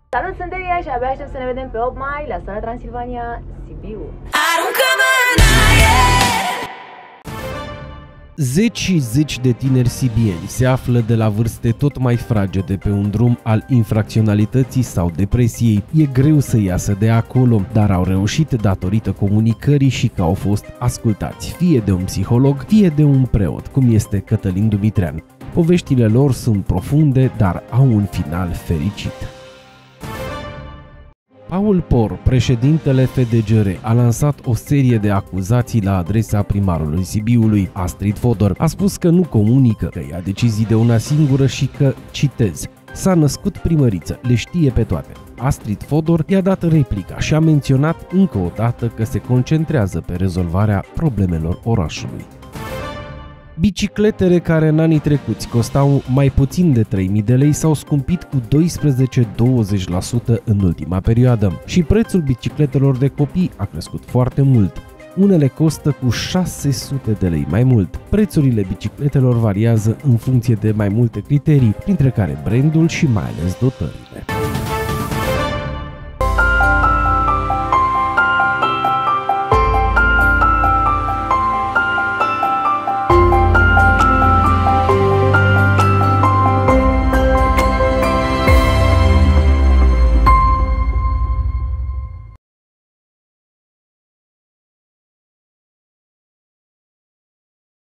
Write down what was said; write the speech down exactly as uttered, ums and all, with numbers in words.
Salut, sunt Delia și abia aștept să ne vedem pe opt mai la Sala Transilvania, Sibiu. Zeci și zeci de tineri sibieni se află de la vârste tot mai fragede pe un drum al infracționalității sau depresiei. E greu să iasă de acolo, dar au reușit datorită comunicării și că au fost ascultați, fie de un psiholog, fie de un preot, cum este Cătălin Dumitrean. Poveștile lor sunt profunde, dar au un final fericit. Paul Por, președintele F D G R, a lansat o serie de acuzații la adresa primarului Sibiului, Astrid Fodor. A spus că nu comunică, că ia decizii de una singură și că, citez, s-a născut primăriță, le știe pe toate. Astrid Fodor i-a dat replica și a menționat încă o dată că se concentrează pe rezolvarea problemelor orașului. Bicicletele care în anii trecuți costau mai puțin de trei mii de lei s-au scumpit cu doisprezece - douăzeci la sută în ultima perioadă și prețul bicicletelor de copii a crescut foarte mult. Unele costă cu șase sute de lei mai mult. Prețurile bicicletelor variază în funcție de mai multe criterii, printre care brandul și mai ales dotările.